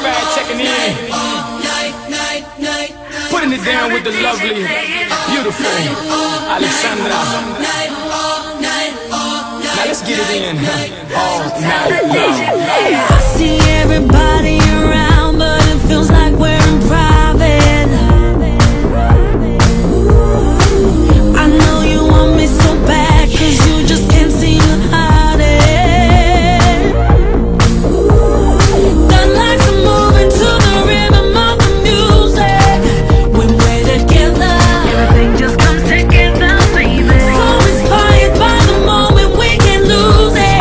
Fad checking in, putting it down with the lovely, beautiful Alexandra. Now let's get it in all night long. I see everybody around, but it feels like we're in private. I know you want me so bad, 'cause you just can't seem to hide it. The lights are moving to the rhythm of the music. When we're together, everything just comes together, baby. So inspired by the moment, we can lose it.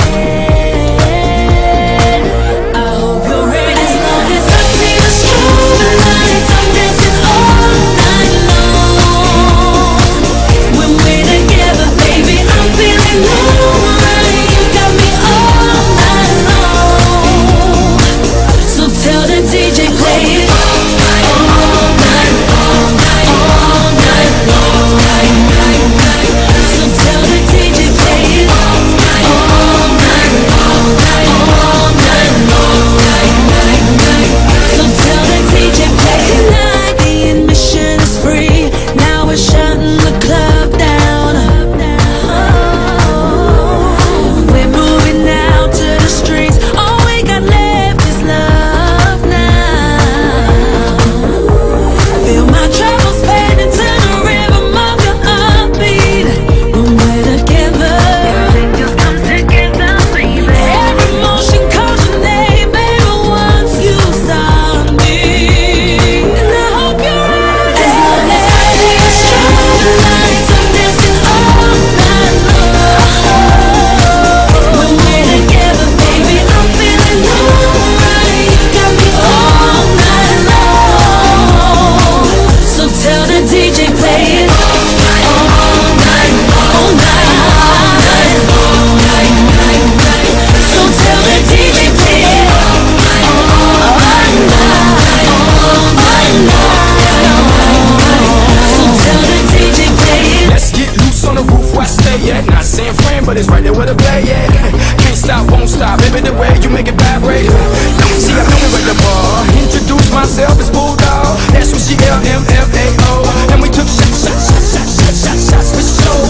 I hope you're ready. As long as I see the strobe lights, I'm dancing all night long. When we're together, baby, I'm feeling alright. You got me all night long. So tell the DJ play it all night, all night, all night, all night, all night, night, night. So tell the DJ play it all night, all night, all night, all night, all night, night, night. So tell the DJ play it. Tonight the admission is free. Now we're shutting the club down. We're moving out to the streets. All we got left is love now. Feel my troubles fading to the rhythm of your heartbeat. When we're together, everything just comes together, baby. Every motion calls your name, baby, once you start me. And I hope you're ready. As long as I see the strobe lights, I'm dancing all night long. When we're together, baby, I'm feeling alright. You got me all night long. So tell the DJ play it all night, all night, all night, all night, night, night. So tell the DJ play it all night, all night, all night. So tell the DJ play it. Let's get loose on the roof where I stay at. Not San Fran, but it's right there where the bay at. Can't stop, won't stop, baby, the way you make it vibrate. See, I know me right the bar. Introduce myself as Bulldog. That's what she LMFAO. And we took shots, shots, shots, shots, shots, shots, shots for sure.